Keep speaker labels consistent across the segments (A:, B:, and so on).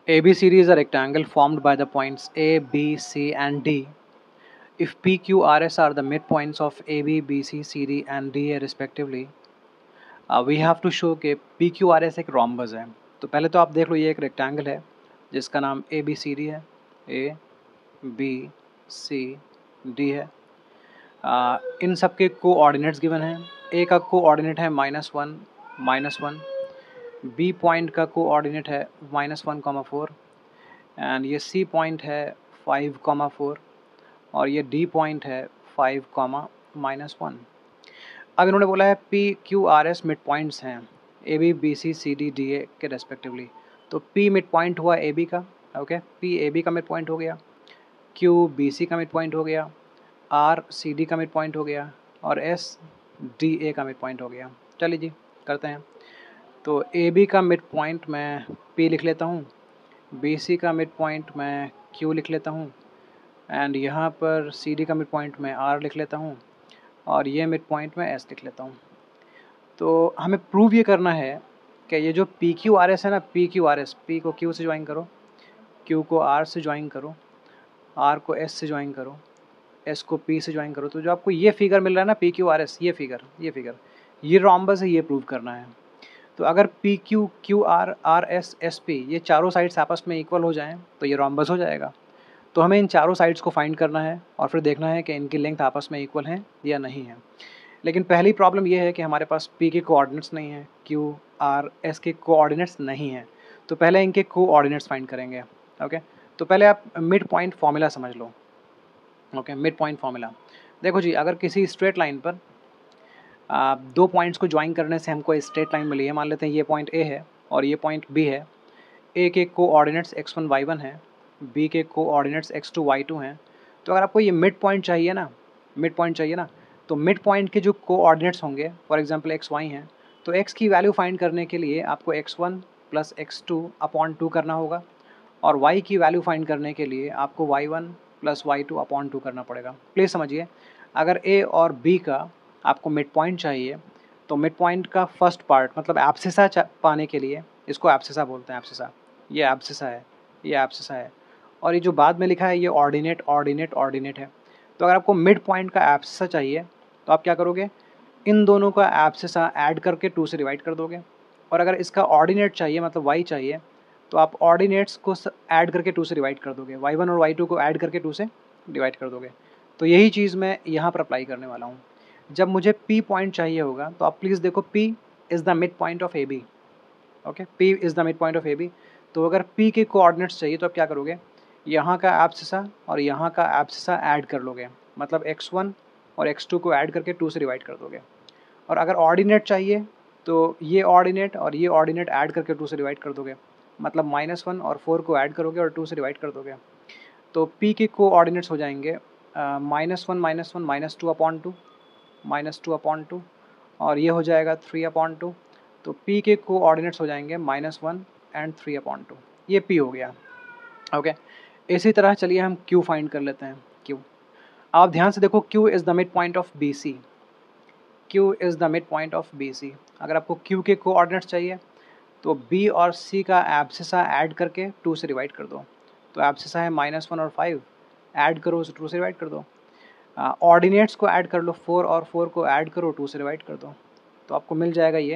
A: ABCD is a rectangle formed by the points A, B, C, and D. If PQRS are the midpoints of AB, BC, CD, and DA respectively, we have to show कि PQRS एक rhombus है. तो पहले तो आप देख लो, ये एक रेक्टेंगल है जिसका नाम ABCD है, A, B, C, D है. इन सब के कोऑर्डिनेट्स गिवन हैं. A का कोऑर्डिनेट है -1, -1. B पॉइंट का कोऑर्डिनेट है -1, 4 एंड ये C पॉइंट है 5, 4 और ये D पॉइंट है 5, -1. अब इन्होंने बोला है PQRS मिड पॉइंट्स हैं AB, BC, CD, DA के रेस्पेक्टिवली. तो P मिड पॉइंट हुआ AB का, ओके. P AB का मिड पॉइंट हो गया, Q BC का मिड पॉइंट हो गया, R CD का मिड पॉइंट हो गया और S DA का मिड पॉइंट हो गया. चलिए जी करते हैं. तो AB का मिड पॉइंट मैं P लिख लेता हूँ, BC का मिड पॉइंट मैं Q लिख लेता हूँ एंड यहाँ पर CD का मिड पॉइंट मैं R लिख लेता हूँ और ये मिड पॉइंट मैं S लिख लेता हूँ. तो हमें प्रूव ये करना है कि ये जो PQRS है ना, PQRS, P को Q से ज्वाइन करो, Q को R से ज्वाइन करो, R को S से ज्वाइन करो, S को P से ज्वाइन करो. तो जो आपको ये फिगर मिल रहा है ना PQRS, ये रोम्बस है, ये प्रूव करना है. तो अगर PQ, QR, RS, SP ये चारों साइड्स आपस में इक्वल हो जाएं तो ये रोम्बस हो जाएगा. तो हमें इन चारों साइड्स को फाइंड करना है और फिर देखना है कि इनकी लेंथ आपस में इक्वल है या नहीं है. लेकिन पहली प्रॉब्लम ये है कि हमारे पास P के कोऑर्डिनेट्स नहीं हैं, Q, R, S के कोऑर्डिनेट्स नहीं हैं. तो पहले इनके कोऑर्डिनेट्स फाइंड करेंगे, ओके. तो पहले आप मिड पॉइंट फार्मूला समझ लो, ओके. मिड पॉइंट फार्मूला देखो जी, अगर किसी स्ट्रेट लाइन पर दो पॉइंट्स को ज्वाइन करने से हमको स्ट्रेट लाइन मिली है. मान लेते हैं ये पॉइंट A है और ये पॉइंट B है. A के कोऑर्डिनेट्स x1, y1 हैं, B के कोऑर्डिनेट्स x2, y2 हैं. तो अगर आपको ये मिड पॉइंट चाहिए ना, तो मिड पॉइंट के जो कोऑर्डिनेट्स होंगे, फॉर एग्जांपल x, y हैं, तो x की वैल्यू फाइंड करने के लिए आपको x1 प्लस x2/2 करना होगा और y की वैल्यू फाइंड करने के लिए आपको y1 प्लस y2/2 करना पड़ेगा. प्लीज़ समझिए, अगर A और B का आपको मिड पॉइंट चाहिए तो मिड पॉइंट का फर्स्ट पार्ट मतलब एब्सिसा पाने के लिए, इसको एब्सिसा बोलते हैं, एब्सिसा. ये एब्सिसा है, ये एब्सिसा है और ये जो बाद में लिखा है ये ऑर्डिनेट, ऑर्डिनेट, ऑर्डिनेट है. तो अगर आपको मिड पॉइंट का एब्सिसा चाहिए तो आप क्या करोगे, इन दोनों का एब्सिसा ऐड करके 2 से डिवाइड कर दोगे. और अगर इसका ऑर्डिनेट चाहिए मतलब y चाहिए तो आप ऑर्डिनेट्स को ऐड करके 2 से डिवाइड कर दोगे, y1 और y2 को ऐड करके 2 से डिवाइड कर दोगे. तो यही चीज़ मैं यहाँ पर अप्लाई करने वाला हूँ. जब मुझे P पॉइंट चाहिए होगा तो आप प्लीज़ देखो, P is the mid point of AB, okay. P is the mid point of AB. तो अगर P के कोऑर्डिनेट्स चाहिए तो आप क्या करोगे, यहाँ का एब्सिसा और यहाँ का एब्सिसा ऐड कर लोगे, मतलब x1 और x2 को ऐड करके 2 से डिवाइड कर दोगे. और अगर ऑर्डिनेट चाहिए तो ये ऑर्डिनेट और ये ऑर्डिनेट ऐड करके 2 से डिवाइड कर दोगे, मतलब -1 और 4 को ऐड करोगे और 2 से डिवाइड कर दोगे. तो P के कोऑर्डिनेट्स हो जाएंगे -1, -2/2, -2/2 और ये हो जाएगा 3/2. तो P के कोऑर्डिनेट्स हो जाएंगे -1 एंड 3/2. ये P हो गया, ओके. इसी तरह चलिए हम Q फाइंड कर लेते हैं. Q, आप ध्यान से देखो, Q is the mid point of BC. Q is the mid point of BC. अगर आपको Q के कोऑर्डिनेट्स चाहिए तो B और C का एब्सिसा ऐड करके 2 से डिवाइड कर दो. तो एब्सिसा है -1 और 5, ऐड करो उसे 2 से डिवाइड कर दो. ऑर्डिनेट्स को ऐड कर लो, 4 और 4 को ऐड करो, 2 से डिवाइड कर दो. तो आपको मिल जाएगा ये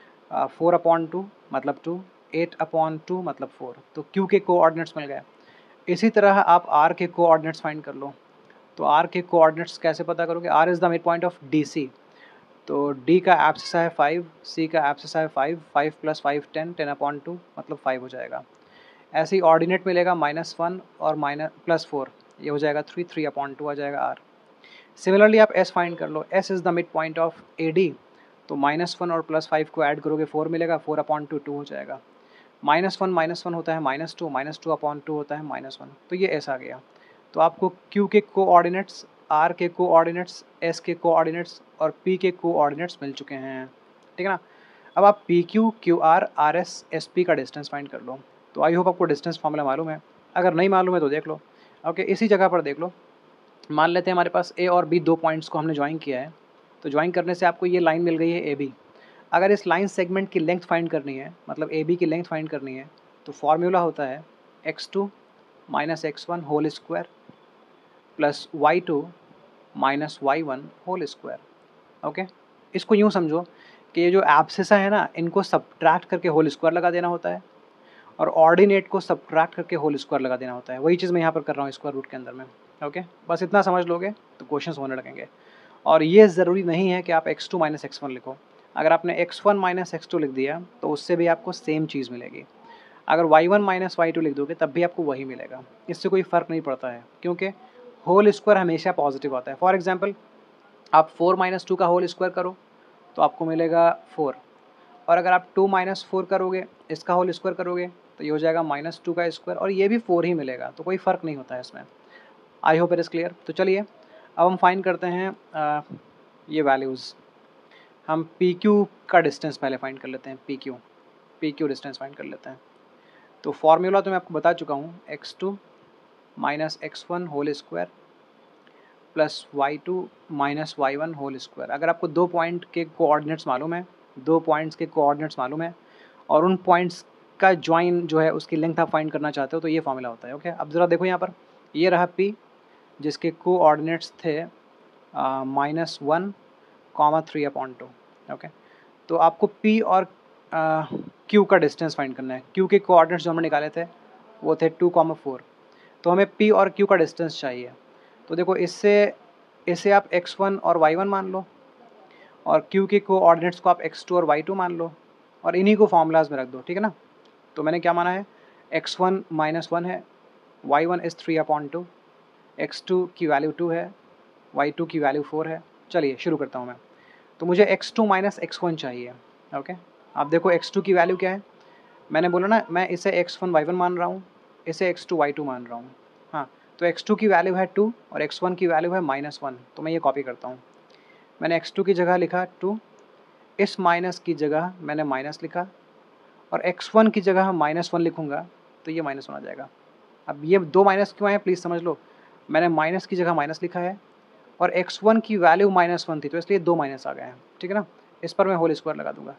A: 4/2 मतलब 2, 8/2 मतलब 4. तो Q के कोऑर्डिनेट्स मिल गए. इसी तरह आप R के कोऑर्डिनेट्स फाइंड कर लो. तो R के कोऑर्डिनेट्स कैसे पता करोगे, R is the mid point of DC. तो D का एब्सिसा है 5, C का एब्सिसा है 5, 5 + 5 10, 10/2 मतलब 5 हो जाएगा. ऐसे ही ऑर्डिनेट मिलेगा -1 और +4, ये हो जाएगा 3, 3/2 आ जाएगा R. सिमिलरली आप S फाइंड कर लो. S is the mid point of AD. तो -1 और +5 को ऐड करोगे 4 मिलेगा, 4/2 2 हो जाएगा. -1 होता है -2, -2/2 होता है -1. तो ये S आ गया. तो आपको Q के कोऑर्डिनेट्स, R के कोऑर्डिनेट्स, S के कोऑर्डिनेट्स और P के कोऑर्डिनेट्स मिल चुके हैं, ठीक है ना. अब आप PQ, QR, RS, SP का डिस्टेंस फाइंड कर लो. तो आई होप आपको डिस्टेंस फार्मूला मालूम है. अगर नहीं मालूम है तो देख लो, ओके. इसी जगह पर देख लो. मान लेते हैं हमारे पास A और B दो पॉइंट्स को हमने ज्वाइन किया है. तो ज्वाइन करने से आपको ये लाइन मिल गई है AB. अगर इस लाइन सेगमेंट की लेंथ फाइंड करनी है, मतलब AB की लेंथ फाइंड करनी है, तो फॉर्मूला होता है x2 minus x1 whole square plus y2 minus y1 whole square. Okay, इसको यूँ समझो कि ये जो एब्सिसा है ना, इनको सब्ट्रैक्ट करके होल स्क्वायर लगा देना होता है और ऑर्डिनेट को सब्ट्रैक्ट करके होल स्क्वायर लगा देना होता है। वही चीज़ मैं यहाँ पर कर रहा हूँ स्क्वायर रूट के अंदर में। ओके, बस इतना समझ लोगे तो क्वेश्चंस होने लगेंगे। और ये ज़रूरी नहीं है कि आप x2 माइनस x1 लिखो। अगर आपने x1 माइनस x2 लिख दिया तो उससे भी आपको सेम चीज़ मिलेगी। अगर y1 माइनस y2 लिख दोगे तब भी आपको वही मिलेगा। इससे कोई फ़र्क नहीं पड़ता है, क्योंकि होल स्क्वायर हमेशा पॉजिटिव आता है। फॉर एग्जाम्पल, आप 4 माइनस 2 का होल स्क्वायर करो तो आपको मिलेगा 4, और अगर आप 2 माइनस 4 करोगे, इसका होल स्क्वायर करोगे, तो ये हो जाएगा -2 का स्क्वायर, और ये भी 4 ही मिलेगा। तो कोई फ़र्क नहीं होता है इसमें। I hope it is clear. तो चलिए अब हम फाइंड करते हैं ये वैल्यूज़। हम पी क्यू का डिस्टेंस पहले फाइंड कर लेते हैं। पी क्यू डिस्टेंस फाइंड कर लेते हैं। तो फॉर्मूला तो मैं आपको बता चुका हूँ, x2 minus x1 whole square plus y2 minus y1 whole square. अगर आपको 2 पॉइंट के कोऑर्डिनेट्स मालूम है, 2 पॉइंट्स के कोऑर्डिनेट्स मालूम है और उन पॉइंट्स का जॉइन जो है उसकी लेंथ आप फाइंड करना चाहते हो, तो ये फॉर्मूला होता है। ओके, अब ज़रा देखो यहाँ पर, ये रहा p जिसके कोऑर्डिनेट्स थे -1, 3/2। ओके, तो आपको p और q का डिस्टेंस फाइंड करना है। q के कोऑर्डिनेट्स जो हमने निकाले थे वो थे 2, 4, तो हमें p और q का डिस्टेंस चाहिए। तो देखो, इसे आप x1 और y1 मान लो, और q के कोऑर्डिनेट्स को आप x2 और y2 मान लो, और इन्हीं को फॉर्मूलाज में रख दो। ठीक है ना। तो मैंने क्या माना है, x1 -1 है, y1 इज़ 3/2, x2 की वैल्यू 2 है, y2 की वैल्यू 4 है। चलिए शुरू करता हूँ मैं। तो मुझे x2 माइनस x1 चाहिए। ओके, आप देखो x2 की वैल्यू क्या है। मैंने बोला ना, मैं इसे x1 y1 मान रहा हूँ, इसे x2 y2 मान रहा हूँ। हाँ, तो x2 की वैल्यू है 2 और x1 की वैल्यू है -1। तो मैं ये कॉपी करता हूँ। मैंने x2 की जगह लिखा 2, इस माइनस की जगह मैंने माइनस लिखा, और x1 की जगह -1 लिखूँगा तो ये -1 आ जाएगा। अब ये 2 माइनस क्यों आए प्लीज़ समझ लो। मैंने माइनस की जगह माइनस लिखा है और x1 की वैल्यू -1 थी, तो इसलिए 2 माइनस आ गए हैं। ठीक है ना। इस पर मैं होल स्क्वायर लगा दूंगा।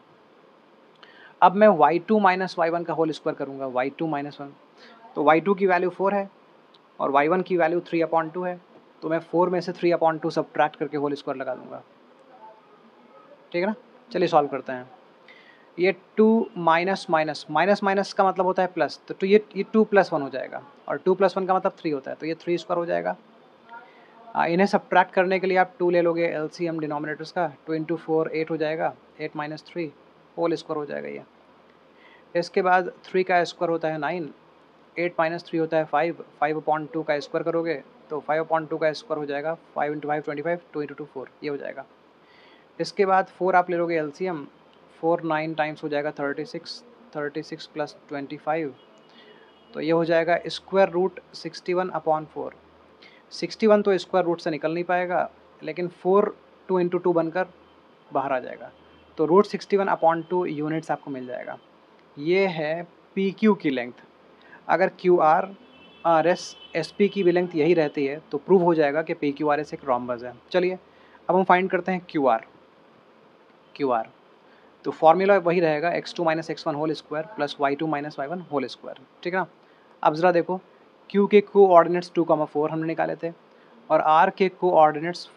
A: अब मैं y2 माइनस y1 का होल स्क्वायर करूँगा, y2 माइनस 1। तो y2 की वैल्यू 4 है और y1 की वैल्यू 3/2 है, तो मैं 4 में से 3/2 सब्ट्रैक्ट करके होल स्क्वायर लगा दूंगा। ठीक है ना। चलिए सॉल्व करते हैं। ये 2 माइनस माइनस माइनस माइनस का मतलब होता है प्लस, तो ये 2 + 1 हो जाएगा, और 2 + 1 का मतलब 3 होता है, तो ये 3 स्क्वायर हो जाएगा। इन्हें सब्ट्रैक्ट करने के लिए आप 2 ले लोगे एलसीएम डिनोमिनेटर्स का, 2 × 4 8 हो जाएगा, 8 - 3 होल स्क्वायर हो जाएगा ये। इसके बाद 3 का स्क्वायर होता है 9, 8 - 3 होता है 5, 5/2 का स्क्वायर करोगे तो 5/2 का स्क्वायर हो जाएगा, 5 × 5 25, 2 × 2 4, ये हो जाएगा। इसके बाद 4 आप ले लोगे एलसीएम, 4 9 टाइम्स हो जाएगा 36, 36 + 25, तो ये हो जाएगा स्क्वायर रूट 61/4। 61 तो स्क्वायर रूट से निकल नहीं पाएगा, लेकिन 4 2 × 2 बनकर बाहर आ जाएगा, तो √61/2 यूनिट्स आपको मिल जाएगा। ये है पी क्यू की लेंथ। अगर Q R R S S P की भी लेंथ यही रहती है तो प्रूव हो जाएगा कि पी क्यू आर एस एक रोम्बस है। चलिए अब हम फाइंड करते हैं क्यू आर। तो फॉर्मूला वही रहेगा, x2 minus x1 whole square plus y2 minus y1 whole square. ठीक है ना। अब ज़रा देखो, q के कोऑर्डिनेट्स 2, 4 हमने निकाले थे, और r के कोऑर्डिनेट्स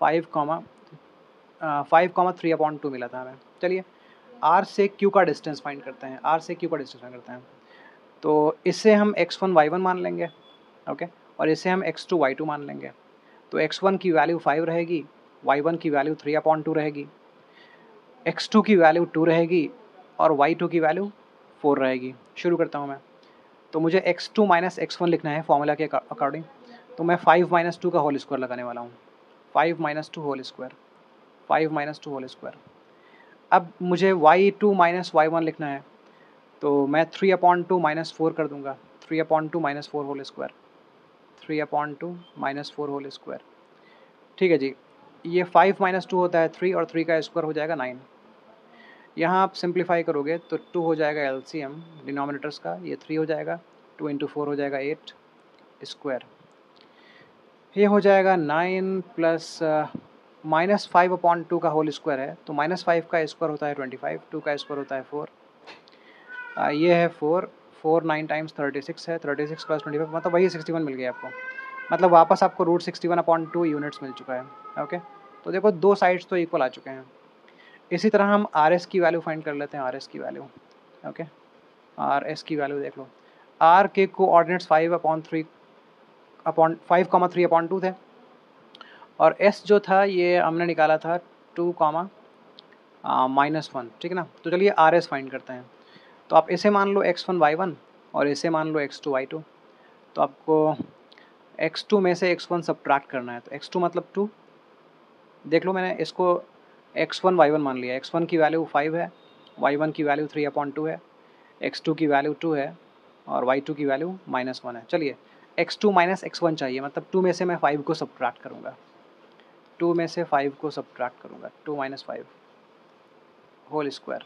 A: 5, 3/2 मिला था हमें। चलिए r से q का डिस्टेंस फाइंड करते हैं। तो इससे हम x1 y1 मान लेंगे। ओके, और इसे हम x2 y2 मान लेंगे। तो x1 की वैल्यू 5 रहेगी, y1 की वैल्यू 3/2 रहेगी, x2 की वैल्यू 2 रहेगी, और y2 की वैल्यू 4 रहेगी। शुरू करता हूँ मैं। तो मुझे x2 माइनस x1 लिखना है फॉर्मूला के अकॉर्डिंग, तो मैं 5 - 2 का होल स्क्वायर लगाने वाला हूँ। 5 - 2 होल स्क्वायर, 5 - 2 होल स्क्वायर। अब मुझे y2 माइनस y1 लिखना है, तो मैं 3/2 -4 कर दूंगा, 3/2 -4 होल स्क्वायर, 3/2 -4 होल स्क्वायर। ठीक है जी। ये 5 - 2 होता है 3, और 3 का स्क्वायर हो जाएगा 9। यहाँ आप सिंप्लीफाई करोगे तो 2 हो जाएगा एलसीएम डिनोमिनेटर्स का, ये 3 हो जाएगा, 2 × 4 हो जाएगा 8 स्क्वायर, ये हो जाएगा 9 प्लस -5/2 का होल स्क्वायर है, तो -5 का स्क्वायर होता है 25, 2 का स्क्वायर होता है 4, ये है 4, 4 9 टाइम्स 36 है, 36 प्लस 25 मतलब वही 61 मिल गया आपको। मतलब वापस आपको रूट 61/2 यूनिट्स मिल चुका है। ओके, तो देखो दो साइड्स तो इक्वल आ चुके हैं। इसी तरह हम आर एस की वैल्यू फाइंड कर लेते हैं, आर एस की वैल्यू। ओके, आर एस की वैल्यू देख लो। आर के कोऑर्डिनेट्स 5/3/2 थे, और एस जो था ये हमने निकाला था 2, -1, ठीक है ना। तो चलिए आर एस फाइंड करते हैं। तो आप इसे मान लो x1 y1 और इसे मान लो x2 y2। तो आपको x2 में से x1 सब्ट्रैक्ट करना है। तो x2 मतलब 2, देख लो मैंने इसको x1 y1 मान लिया। x1 की वैल्यू 5 है, y1 की वैल्यू 3/2 है, x2 की वैल्यू 2 है और y2 की वैल्यू -1 है। चलिए x2 माइनस x1 चाहिए, मतलब 2 में से मैं 5 को सब्ट्रैक्ट करूँगा। 2 में से 5 को सब्ट्रैक्ट करूँगा, 2 - 5 होल स्क्वायर।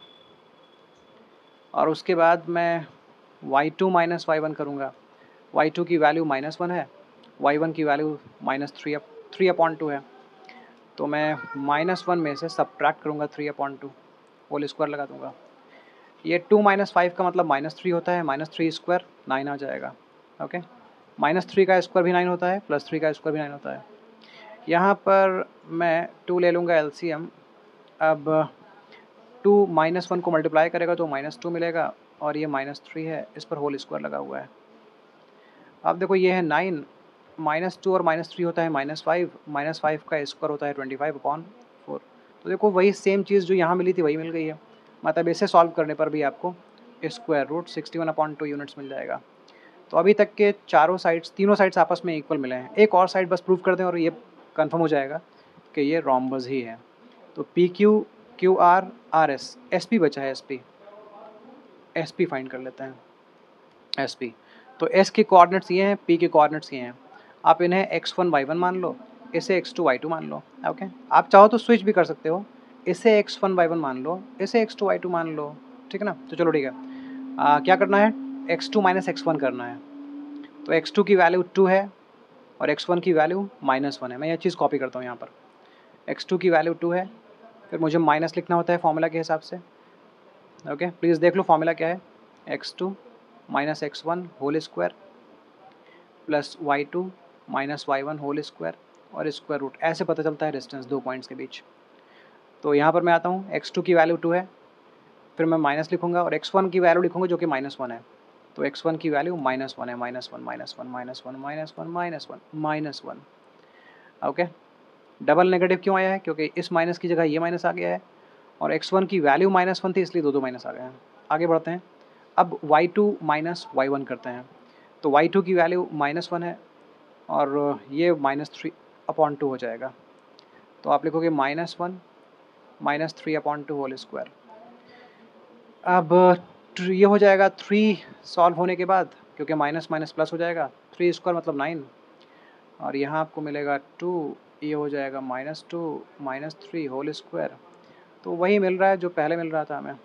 A: और उसके बाद मैं y2 माइनस y1 करूँगा। y2 की वैल्यू -1 है, y1 की वैल्यू -3/2 है। तो मैं -1 में से सब्ट्रैक्ट करूँगा 3/2, होल स्क्वायर लगा दूँगा। ये 2 - 5 का मतलब -3 होता है, -3 स्क्वायर 9 आ जाएगा। ओके, -3 का स्क्वायर भी 9 होता है, +3 का स्क्वायर भी 9 होता है। यहाँ पर मैं 2 ले लूँगा एलसीएम। अब 2 -1 को मल्टीप्लाई करेगा तो -2 मिलेगा, और ये -3 है, इस पर होल स्क्वायर लगा हुआ है। अब देखो ये है 9, -2 और -3 होता है -5, -5 का स्क्वायर होता है 25/4। तो देखो वही सेम चीज़ जो यहाँ मिली थी वही मिल गई है। मतलब इसे सॉल्व करने पर भी आपको स्क्वायर रूट 61/2 यूनिट्स मिल जाएगा। तो अभी तक के तीनों साइड्स आपस में इक्वल मिले हैं। एक और साइड बस प्रूव कर दें और ये कंफर्म हो जाएगा कि ये रोम्बस ही है। तो P Q, Q R, R S, S P बचा है, एस पी फाइंड कर लेते हैं, एस पी। तो एस के कोऑर्डिनेट्स ये हैं, पी के कोऑर्डिनेट्स ये हैं। आप इन्हें x1 y1 मान लो, इसे x2 y2 मान लो। ओके, आप चाहो तो स्विच भी कर सकते हो, इसे x1 y1 मान लो, इसे x2 y2 मान लो, ठीक है ना। तो चलो ठीक है, क्या करना है, x2 माइनस x1 करना है। तो x2 की वैल्यू 2 है और x1 की वैल्यू -1 है। मैं ये चीज़ कॉपी करता हूँ यहाँ पर। x2 की वैल्यू 2 है, फिर मुझे माइनस लिखना होता है फॉर्मूला के हिसाब से। ओके, प्लीज़ देख लो फॉर्मूला क्या है, x2 minus x1 whole square plus y2 minus y1 whole square और स्क्वायर रूट। ऐसे पता चलता है डिस्टेंस दो पॉइंट्स के बीच। तो यहाँ पर मैं आता हूँ, x2 की वैल्यू 2 है, फिर मैं माइनस लिखूँगा और x1 की वैल्यू लिखूँगा जो कि -1 है। तो x1 की वैल्यू -1 है, -1 -1 -1 -1 -1 -1। ओके, डबल नेगेटिव क्यों आया है, क्योंकि इस माइनस की जगह ये माइनस आ गया है, और x1 की वैल्यू -1 थी इसलिए दो माइनस आ गए हैं। आगे बढ़ते हैं, अब y2 माइनस y1 करते हैं। तो y2 की वैल्यू -1 है और ये -3/2 हो जाएगा। तो आप लिखोगे -1 -3/2 होल स्क्वायर। अब ये हो जाएगा 3 सॉल्व होने के बाद, क्योंकि माइनस माइनस प्लस हो जाएगा, 3 स्क्वायर मतलब 9, और यहाँ आपको मिलेगा 2, ये हो जाएगा -2 -3 होल स्क्वायर। तो वही मिल रहा है जो पहले मिल रहा था हमें।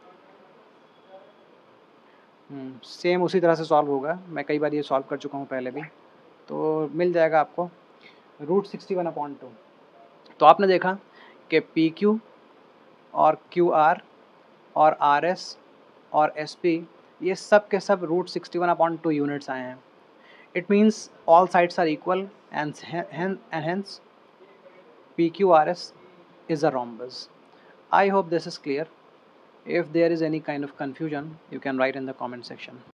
A: सेम उसी तरह से सॉल्व होगा, मैं कई बार ये सॉल्व कर चुका हूँ पहले भी। तो मिल जाएगा आपको रूट 61/2। तो आपने देखा कि पी क्यू और क्यू आर और आर एस और एस पी, ये सब के सब रूट 61/2 यूनिट्स आए हैं। It means all sides are equal and hence PQRS is a rhombus. I hope this is clear. If there is any kind of confusion, you can write in the comment section.